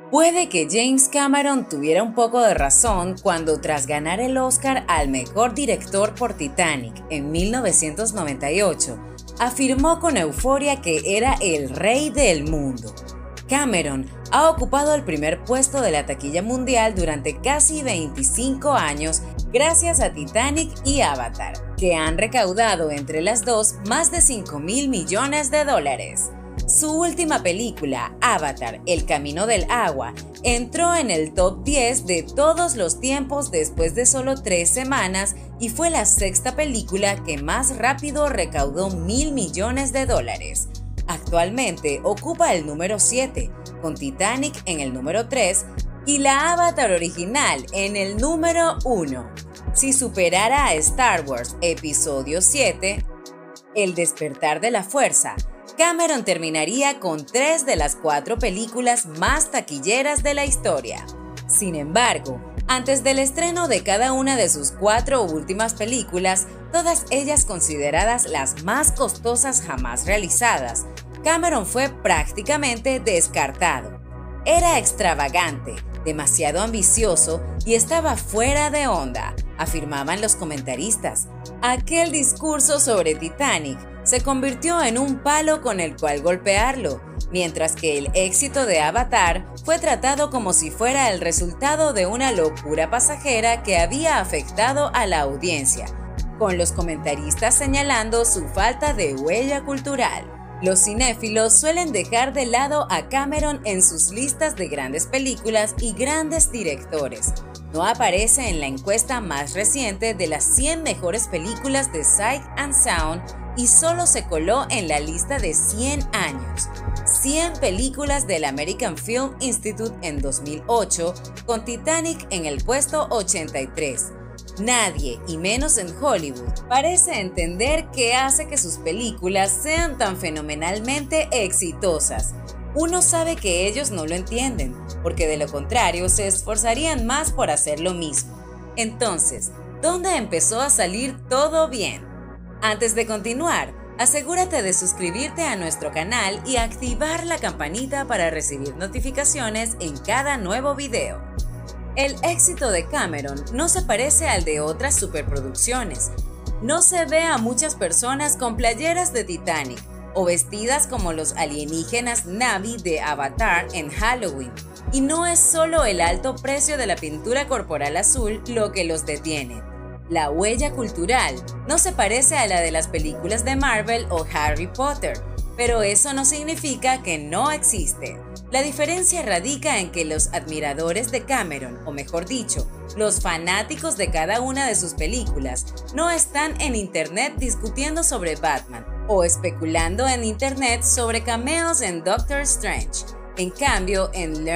Puede que James Cameron tuviera un poco de razón cuando, tras ganar el Oscar al mejor director por Titanic en 1998, afirmó con euforia que era el rey del mundo. Cameron ha ocupado el primer puesto de la taquilla mundial durante casi 25 años gracias a Titanic y Avatar, que han recaudado entre las dos más de $5.000 millones. Su última película, Avatar, El Camino del Agua, entró en el top 10 de todos los tiempos después de solo 3 semanas y fue la sexta película que más rápido recaudó $1.000 millones. Actualmente ocupa el número 7, con Titanic en el número 3 y la Avatar original en el número 1. Si superara a Star Wars Episodio 7, El Despertar de la Fuerza, Cameron terminaría con 3 de las 4 películas más taquilleras de la historia. Sin embargo, antes del estreno de cada una de sus 4 últimas películas, todas ellas consideradas las más costosas jamás realizadas, Cameron fue prácticamente descartado. Era extravagante, demasiado ambicioso y estaba fuera de onda, afirmaban los comentaristas. Aquel discurso sobre Titanic se convirtió en un palo con el cual golpearlo, mientras que el éxito de Avatar fue tratado como si fuera el resultado de una locura pasajera que había afectado a la audiencia, con los comentaristas señalando su falta de huella cultural. Los cinéfilos suelen dejar de lado a Cameron en sus listas de grandes películas y grandes directores. No aparece en la encuesta más reciente de las 100 mejores películas de Sight and Sound y solo se coló en la lista de 100 años. 100 películas del American Film Institute en 2008, con Titanic en el puesto 83. Nadie, y menos en Hollywood, parece entender qué hace que sus películas sean tan fenomenalmente exitosas. Uno sabe que ellos no lo entienden, porque de lo contrario se esforzarían más por hacer lo mismo. Entonces, ¿dónde empezó a salir todo bien? Antes de continuar, asegúrate de suscribirte a nuestro canal y activar la campanita para recibir notificaciones en cada nuevo video. El éxito de Cameron no se parece al de otras superproducciones. No se ve a muchas personas con playeras de Titanic o vestidas como los alienígenas Na'vi de Avatar en Halloween. Y no es solo el alto precio de la pintura corporal azul lo que los detiene. La huella cultural no se parece a la de las películas de Marvel o Harry Potter, pero eso no significa que no existe. La diferencia radica en que los admiradores de Cameron, o mejor dicho, los fanáticos de cada una de sus películas, no están en internet discutiendo sobre Batman o especulando en internet sobre cameos en Doctor Strange. En cambio, en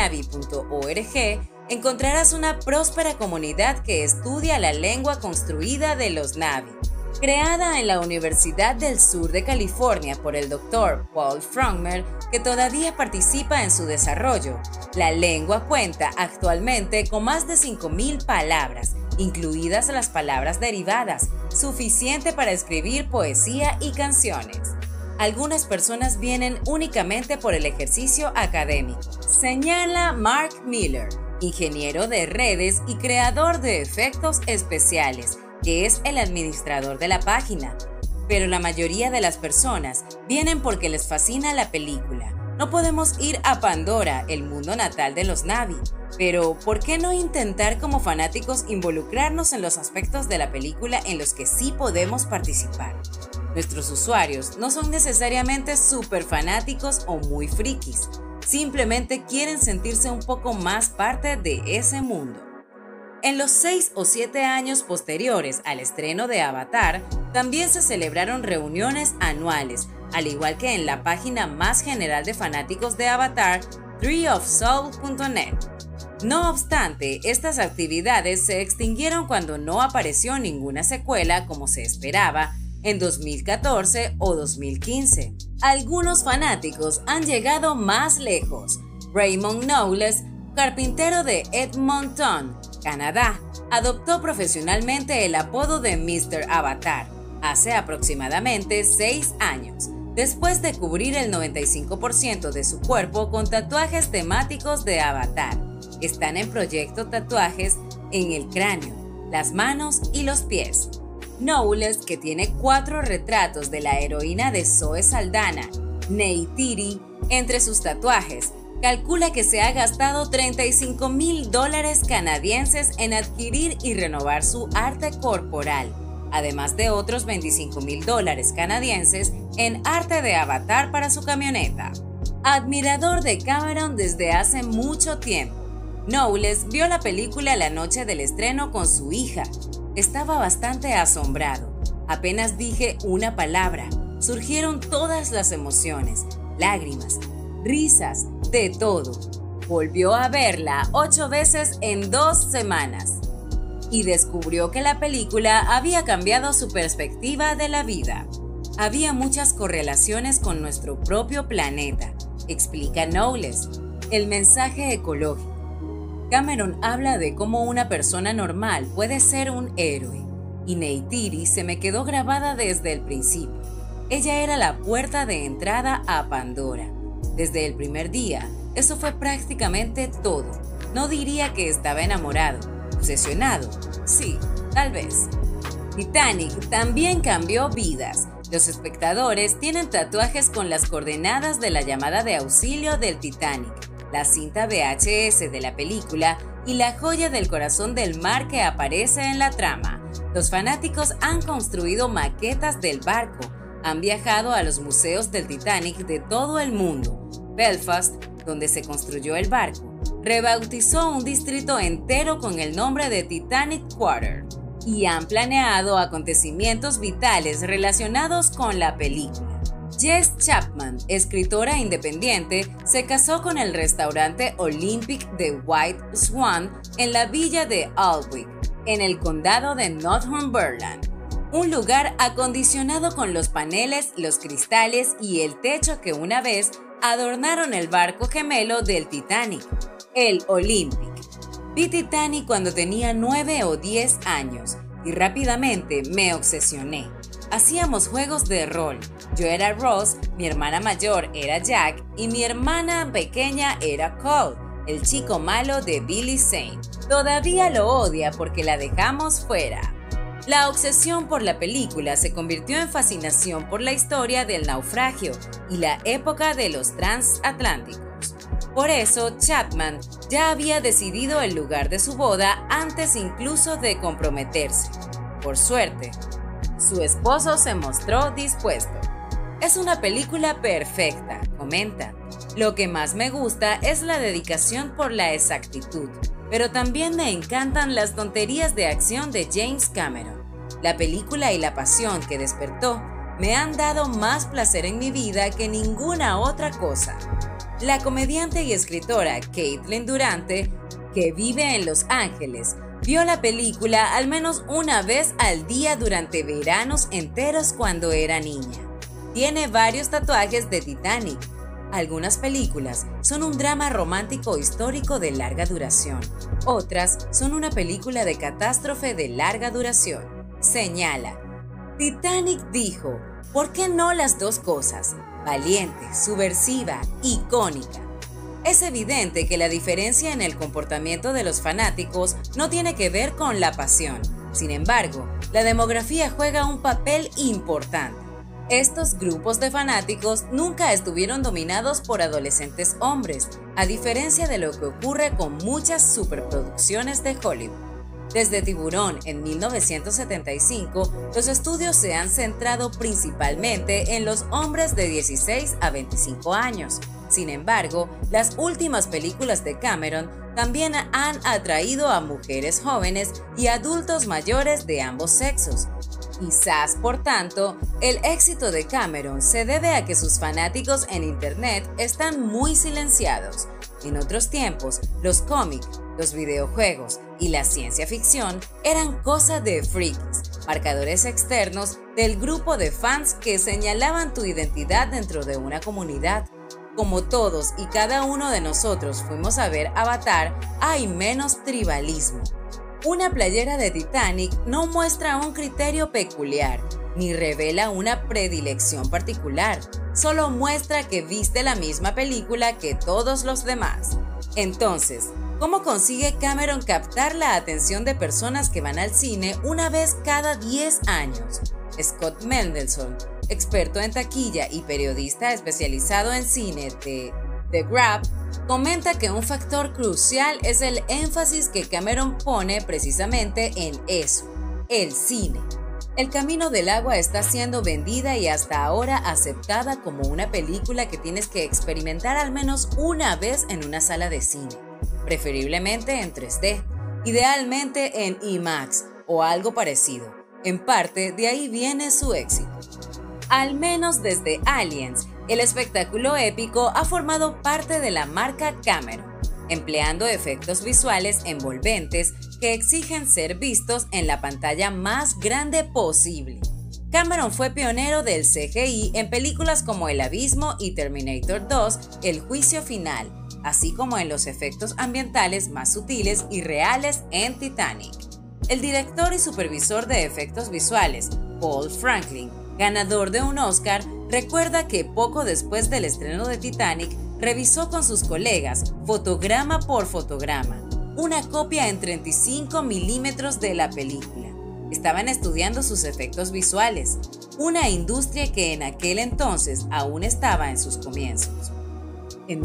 learnnavy.org encontrarás una próspera comunidad que estudia la lengua construida de los Na'vi. Creada en la Universidad del Sur de California por el Dr. Paul Frommer, que todavía participa en su desarrollo, la lengua cuenta actualmente con más de 5.000 palabras, incluidas las palabras derivadas, suficiente para escribir poesía y canciones. Algunas personas vienen únicamente por el ejercicio académico, señala Mark Miller, ingeniero de redes y creador de efectos especiales, que es el administrador de la página. Pero la mayoría de las personas vienen porque les fascina la película. No podemos ir a Pandora, el mundo natal de los Na'vi, pero ¿por qué no intentar como fanáticos involucrarnos en los aspectos de la película en los que sí podemos participar? Nuestros usuarios no son necesariamente súper fanáticos o muy frikis, simplemente quieren sentirse un poco más parte de ese mundo. En los 6 o 7 años posteriores al estreno de Avatar, también se celebraron reuniones anuales, al igual que en la página más general de fanáticos de Avatar, treeofsoul.net. No obstante, estas actividades se extinguieron cuando no apareció ninguna secuela como se esperaba en 2014 o 2015. Algunos fanáticos han llegado más lejos. Raymond Knowles, carpintero de Edmonton, Canadá, adoptó profesionalmente el apodo de Mr. Avatar hace aproximadamente 6 años, después de cubrir el 95% de su cuerpo con tatuajes temáticos de Avatar. Están en proyecto tatuajes en el cráneo, las manos y los pies. Knowles, que tiene 4 retratos de la heroína de Zoe Saldana, Neytiri, entre sus tatuajes, calcula que se ha gastado $35,000 canadienses en adquirir y renovar su arte corporal, además de otros $25,000 canadienses en arte de avatar para su camioneta. Admirador de Cameron desde hace mucho tiempo, Knowles vio la película la noche del estreno con su hija. Estaba bastante asombrado. Apenas dije una palabra, surgieron todas las emociones, lágrimas, risas, de todo. Volvió a verla 8 veces en 2 semanas y descubrió que la película había cambiado su perspectiva de la vida. Había muchas correlaciones con nuestro propio planeta, explica Knowles. El mensaje ecológico. Cameron habla de cómo una persona normal puede ser un héroe, y Neytiri se me quedó grabada desde el principio. Ella era la puerta de entrada a Pandora. Desde el primer día, eso fue prácticamente todo. No diría que estaba enamorado, obsesionado, sí, tal vez. Titanic también cambió vidas. Los espectadores tienen tatuajes con las coordenadas de la llamada de auxilio del Titanic, la cinta VHS de la película y la joya del corazón del mar que aparece en la trama. Los fanáticos han construido maquetas del barco, han viajado a los museos del Titanic de todo el mundo. Belfast, donde se construyó el barco, rebautizó un distrito entero con el nombre de Titanic Quarter y han planeado acontecimientos vitales relacionados con la película. Jess Chapman, escritora independiente, se casó con el restaurante Olympic de White Swan en la villa de Alnwick, en el condado de Northumberland, un lugar acondicionado con los paneles, los cristales y el techo que una vez adornaron el barco gemelo del Titanic, el Olympic. Vi Titanic cuando tenía 9 o 10 años y rápidamente me obsesioné. Hacíamos juegos de rol. Yo era Ross, mi hermana mayor era Jack y mi hermana pequeña era Cole, el chico malo de Billy Zane. Todavía lo odia porque la dejamos fuera. La obsesión por la película se convirtió en fascinación por la historia del naufragio y la época de los transatlánticos. Por eso, Chapman ya había decidido el lugar de su boda antes incluso de comprometerse. Por suerte, su esposo se mostró dispuesto. Es una película perfecta, comenta. Lo que más me gusta es la dedicación por la exactitud, pero también me encantan las tonterías de acción de James Cameron. La película y la pasión que despertó me han dado más placer en mi vida que ninguna otra cosa. La comediante y escritora Caitlin Durante, que vive en Los Ángeles, vio la película al menos una vez al día durante veranos enteros cuando era niña. Tiene varios tatuajes de Titanic. Algunas películas son un drama romántico histórico de larga duración. Otras son una película de catástrofe de larga duración. Señala. Titanic dijo, ¿por qué no las dos cosas? Valiente, subversiva, icónica. Es evidente que la diferencia en el comportamiento de los fanáticos no tiene que ver con la pasión. Sin embargo, la demografía juega un papel importante. Estos grupos de fanáticos nunca estuvieron dominados por adolescentes hombres, a diferencia de lo que ocurre con muchas superproducciones de Hollywood. Desde Tiburón en 1975, los estudios se han centrado principalmente en los hombres de 16 a 25 años. Sin embargo, las últimas películas de Cameron también han atraído a mujeres jóvenes y adultos mayores de ambos sexos. Quizás, por tanto, el éxito de Cameron se debe a que sus fanáticos en Internet están muy silenciados. En otros tiempos, los cómics, los videojuegos y la ciencia ficción eran cosa de frikis, marcadores externos del grupo de fans que señalaban tu identidad dentro de una comunidad. Como todos y cada uno de nosotros fuimos a ver Avatar, hay menos tribalismo. Una playera de Titanic no muestra un criterio peculiar, ni revela una predilección particular. solo muestra que viste la misma película que todos los demás. Entonces, ¿cómo consigue Cameron captar la atención de personas que van al cine una vez cada 10 años? Scott Mendelson, experto en taquilla y periodista especializado en cine de The Grab, comenta que un factor crucial es el énfasis que Cameron pone precisamente en eso, el cine. El Camino del Agua está siendo vendida y hasta ahora aceptada como una película que tienes que experimentar al menos una vez en una sala de cine, preferiblemente en 3D, idealmente en IMAX o algo parecido. En parte, de ahí viene su éxito. Al menos desde Aliens, el espectáculo épico ha formado parte de la marca Cameron, empleando efectos visuales envolventes que exigen ser vistos en la pantalla más grande posible. Cameron fue pionero del CGI en películas como El Abismo y Terminator 2, El Juicio Final, así como en los efectos ambientales más sutiles y reales en Titanic. El director y supervisor de efectos visuales, Paul Franklin, ganador de un Oscar, recuerda que poco después del estreno de Titanic, revisó con sus colegas, fotograma por fotograma, una copia en 35 milímetros de la película. Estaban estudiando sus efectos visuales, una industria que en aquel entonces aún estaba en sus comienzos. En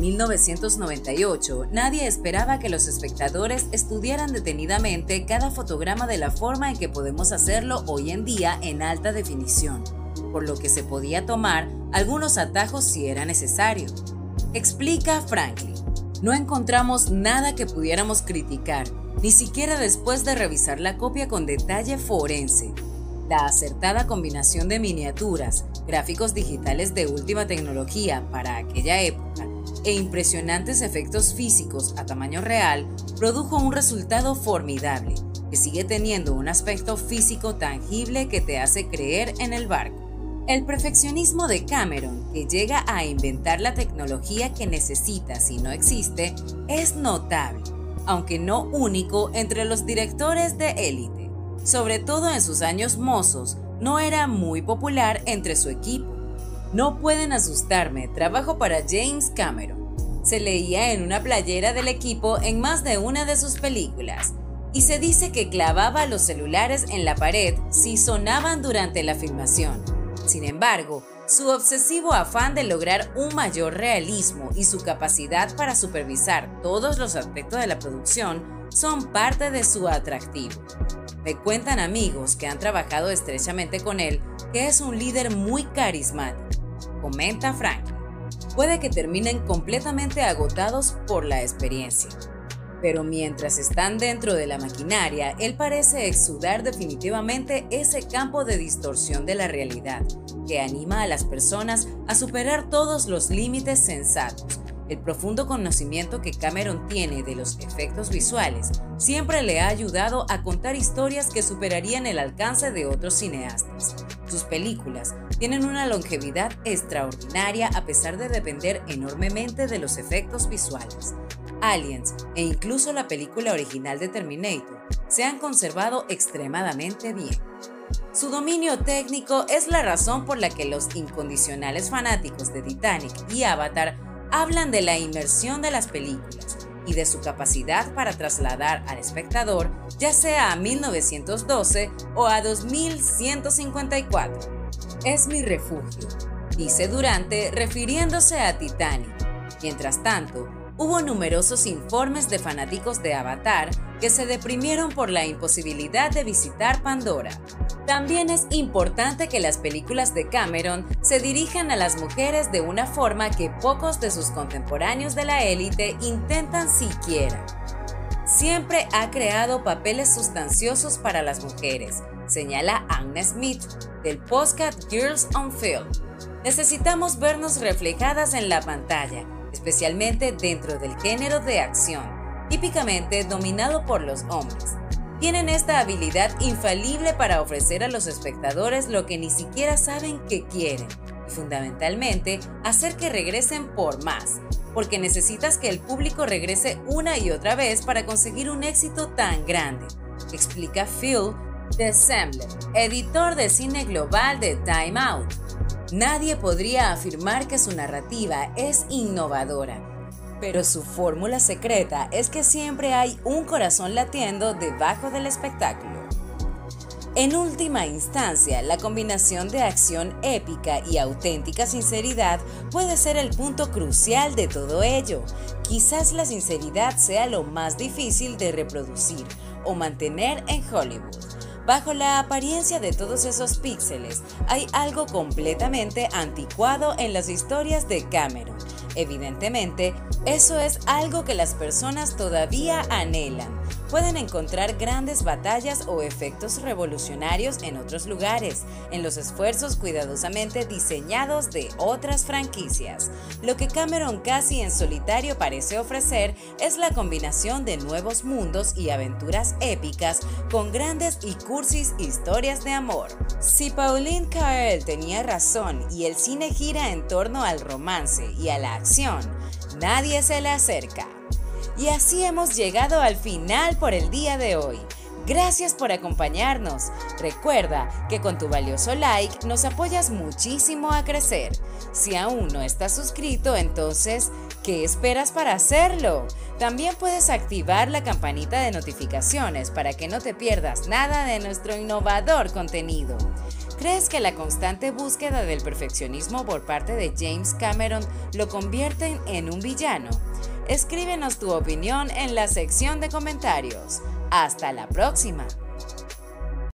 1998, nadie esperaba que los espectadores estudiaran detenidamente cada fotograma de la forma en que podemos hacerlo hoy en día en alta definición, por lo que se podía tomar algunos atajos si era necesario. Explica Franklin: no encontramos nada que pudiéramos criticar, ni siquiera después de revisar la copia con detalle forense. La acertada combinación de miniaturas, gráficos digitales de última tecnología para aquella época e impresionantes efectos físicos a tamaño real produjo un resultado formidable, que sigue teniendo un aspecto físico tangible que te hace creer en el barco. El perfeccionismo de Cameron, que llega a inventar la tecnología que necesita si no existe, es notable, aunque no único entre los directores de élite. Sobre todo en sus años mozos, no era muy popular entre su equipo. No pueden asustarme, trabajo para James Cameron. Se leía en una playera del equipo en más de una de sus películas, y se dice que clavaba los celulares en la pared si sonaban durante la filmación. Sin embargo, su obsesivo afán de lograr un mayor realismo y su capacidad para supervisar todos los aspectos de la producción son parte de su atractivo. Me cuentan amigos que han trabajado estrechamente con él que es un líder muy carismático, comenta Franklin. Puede que terminen completamente agotados por la experiencia, pero mientras están dentro de la maquinaria, él parece exudar definitivamente ese campo de distorsión de la realidad, que anima a las personas a superar todos los límites sensatos. El profundo conocimiento que Cameron tiene de los efectos visuales siempre le ha ayudado a contar historias que superarían el alcance de otros cineastas. Sus películas tienen una longevidad extraordinaria a pesar de depender enormemente de los efectos visuales. Aliens e incluso la película original de Terminator se han conservado extremadamente bien. Su dominio técnico es la razón por la que los incondicionales fanáticos de Titanic y Avatar hablan de la inmersión de las películas y de su capacidad para trasladar al espectador ya sea a 1912 o a 2154. Es mi refugio, dice Durante refiriéndose a Titanic. Mientras tanto, hubo numerosos informes de fanáticos de Avatar que se deprimieron por la imposibilidad de visitar Pandora. También es importante que las películas de Cameron se dirijan a las mujeres de una forma que pocos de sus contemporáneos de la élite intentan siquiera. Siempre ha creado papeles sustanciosos para las mujeres, señala Anna Smith, del podcast Girls on Film. Necesitamos vernos reflejadas en la pantalla, especialmente dentro del género de acción, típicamente dominado por los hombres. Tienen esta habilidad infalible para ofrecer a los espectadores lo que ni siquiera saben que quieren y fundamentalmente hacer que regresen por más, porque necesitas que el público regrese una y otra vez para conseguir un éxito tan grande, explica Phil de Sembler, editor de cine global de Time Out. Nadie podría afirmar que su narrativa es innovadora, pero su fórmula secreta es que siempre hay un corazón latiendo debajo del espectáculo. En última instancia, la combinación de acción épica y auténtica sinceridad puede ser el punto crucial de todo ello. Quizás la sinceridad sea lo más difícil de reproducir o mantener en Hollywood. Bajo la apariencia de todos esos píxeles, hay algo completamente anticuado en las historias de Cameron. Evidentemente, eso es algo que las personas todavía anhelan. Pueden encontrar grandes batallas o efectos revolucionarios en otros lugares, en los esfuerzos cuidadosamente diseñados de otras franquicias. Lo que Cameron casi en solitario parece ofrecer es la combinación de nuevos mundos y aventuras épicas con grandes y cursis historias de amor. Si Pauline Kael tenía razón y el cine gira en torno al romance y a la acción, nadie se le acerca. Y así hemos llegado al final por el día de hoy. Gracias por acompañarnos. Recuerda que con tu valioso like nos apoyas muchísimo a crecer. Si aún no estás suscrito, entonces, ¿qué esperas para hacerlo? También puedes activar la campanita de notificaciones para que no te pierdas nada de nuestro innovador contenido. ¿Crees que la constante búsqueda del perfeccionismo por parte de James Cameron lo convierte en un villano? Escríbenos tu opinión en la sección de comentarios. ¡Hasta la próxima!